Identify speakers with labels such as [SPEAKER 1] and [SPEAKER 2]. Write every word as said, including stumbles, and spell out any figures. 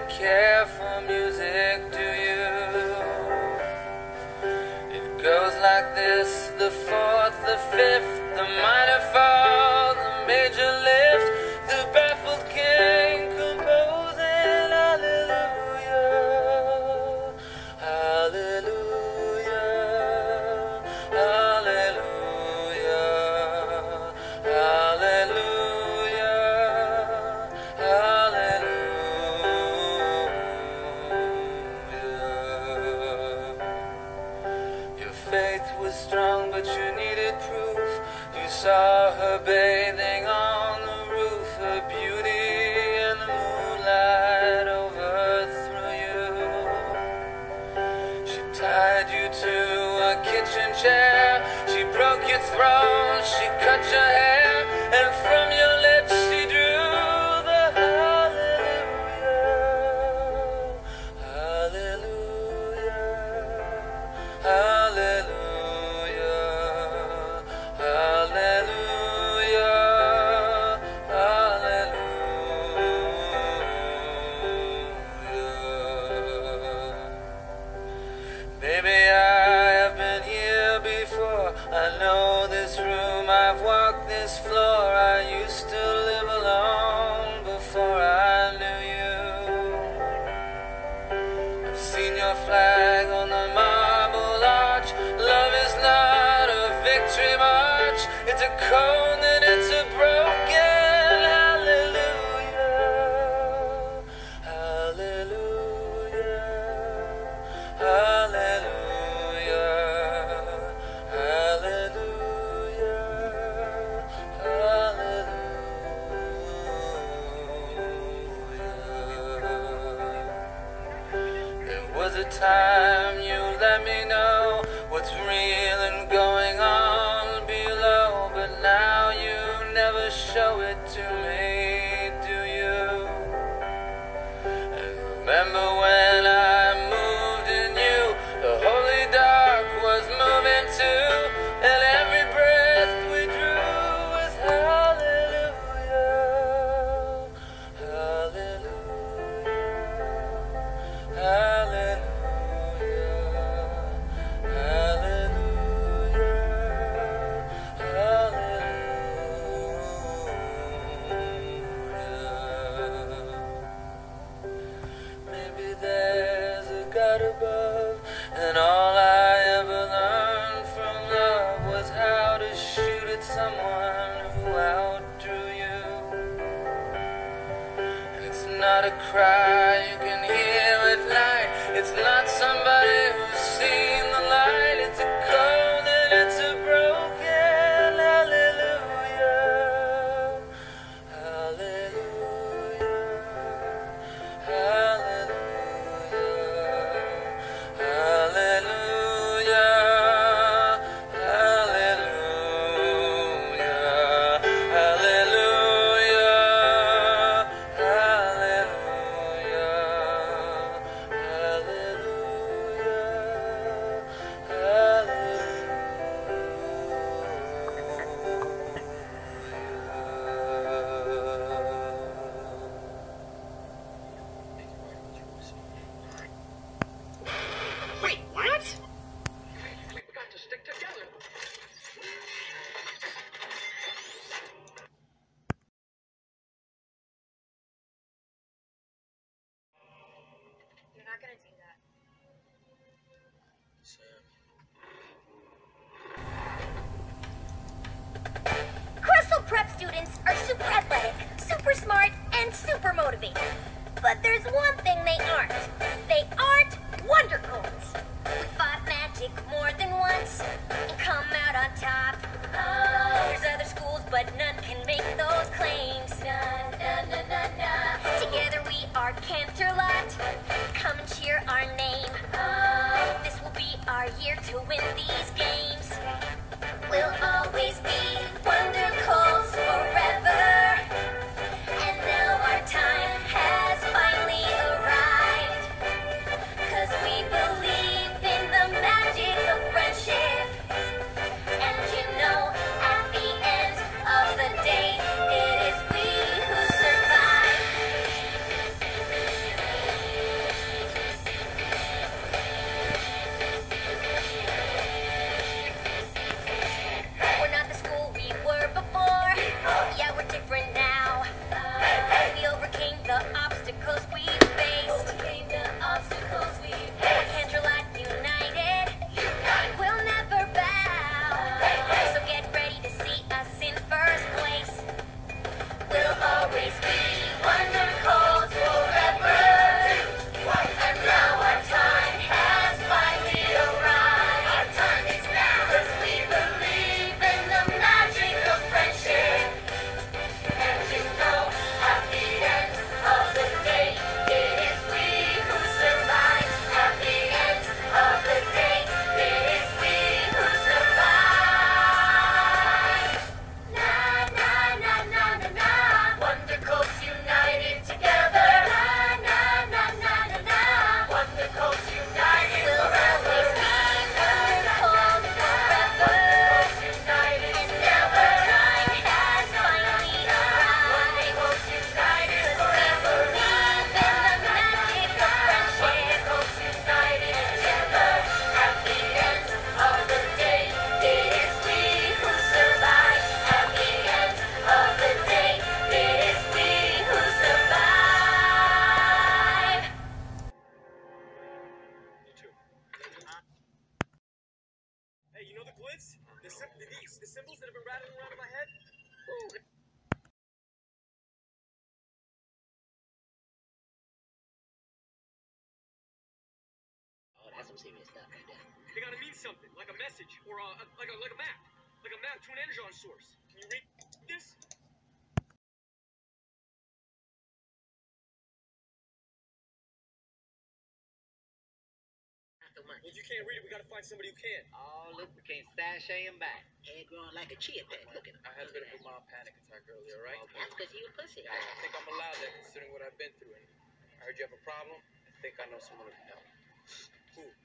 [SPEAKER 1] care for music, do you? It goes like this: the fourth, the fifth, the minor fall, the major lift, the baffled king composing hallelujah, hallelujah, hallelujah, hallelujah, hallelujah. Your faith was strong, but you needed proof. You saw her bathing on the roof, her beauty and the moonlight overthrew you. She tied you to a kitchen chair, she broke your throne, she cut your hair, and from your lips she drew the hallelujah, hallelujah, hallelujah, hallelujah, hallelujah. Baby, I have been here before. I know this room, I've walked this floor. I used to live alone before I knew you. I've seen your flag on the marble arch. Love is not a victory march. It's a cold and it's a broken hallelujah, hallelujah, hallelujah, hallelujah, hallelujah. There was a time you let me know what's real and going on below, but now you never show it to me, do you? And remember when I moved in you, the holy dark was moving too, and every breath we drew was hallelujah, hallelujah, hallelujah, hallelujah. Maybe there's a God above, and all I ever learned from love was how to shoot at someone who outdrew you. It's not a cry you can hear at night. It's not somebody who's seen the light. It's a cold and it's a broken hallelujah, hallelujah, hallelujah, hallelujah, hallelujah, hallelujah,
[SPEAKER 2] Wait, what? We got to stick together.
[SPEAKER 3] You're not gonna do that.
[SPEAKER 4] Crystal Prep students are super athletic, super smart, and super motivated. But there's one thing they aren't. They aren't wonder cones. We fought magic more than once and come out on top. Oh, there's other schools, but none can make those claims. Na, na, na, na, na. Together we are Canterlot. Come and cheer our name. Oh, this will be our year to win these games. We'll always be Wonder Cones forever. And now our time has finally arrived. 'Cause we believe in the magic of friendship. And you know, at the end of the day, it is we who survive.
[SPEAKER 5] words? The, sim- the, these, the symbols that have been rattling around in my head? Ooh.
[SPEAKER 6] Oh, that's some serious stuff right there.
[SPEAKER 5] They gotta mean something, like a message, or a, like a like a map, like a map to an energon source. Can you read this?
[SPEAKER 6] Not so much.
[SPEAKER 5] Well, if you can't read it, we gotta find somebody who can.
[SPEAKER 6] Oh, look, we can't sashay him back. Head growing like a chia pet. Look at him.
[SPEAKER 1] I had a bit of a mild panic attack earlier, right?
[SPEAKER 6] Okay. That's because you a pussy.
[SPEAKER 1] I, I think I'm allowed that considering what I've been through. And I heard you have a problem. I think I know someone who can help.
[SPEAKER 5] Who?